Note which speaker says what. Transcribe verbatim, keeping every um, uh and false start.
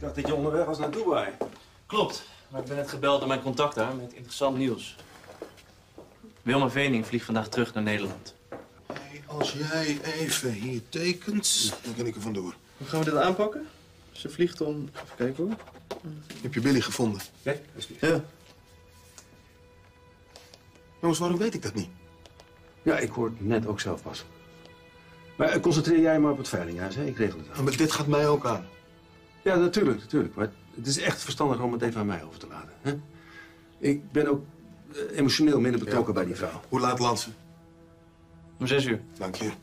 Speaker 1: dacht dat je onderweg was naar Dubai.
Speaker 2: Klopt, maar ik ben net gebeld door mijn contact daar met interessant nieuws. Wilma Vening vliegt vandaag terug naar Nederland.
Speaker 3: Hey, als jij even hier tekent, dan kan ik er vandoor.
Speaker 2: Hoe gaan we dit aanpakken? Ze vliegt om... Even kijken hoor.
Speaker 3: Heb je Billy gevonden?
Speaker 1: Kijk, alsjeblieft.
Speaker 2: Ja.
Speaker 3: Jongens, waarom weet ik dat niet?
Speaker 1: Ja, ik hoor het net ook zelf pas. Maar eh, concentreer jij maar op het veilinghuis, hè? Ik regel het
Speaker 3: Ah,
Speaker 1: aan.
Speaker 3: maar dit gaat mij ook aan.
Speaker 1: Ja, natuurlijk, natuurlijk. Maar het is echt verstandig om het even aan mij over te laten. Hè? Ik ben ook eh, emotioneel minder betrokken
Speaker 3: Ja,
Speaker 1: bij die vrouw.
Speaker 3: Hoe laat landt ze?
Speaker 2: Om zes uur.
Speaker 3: Dank je.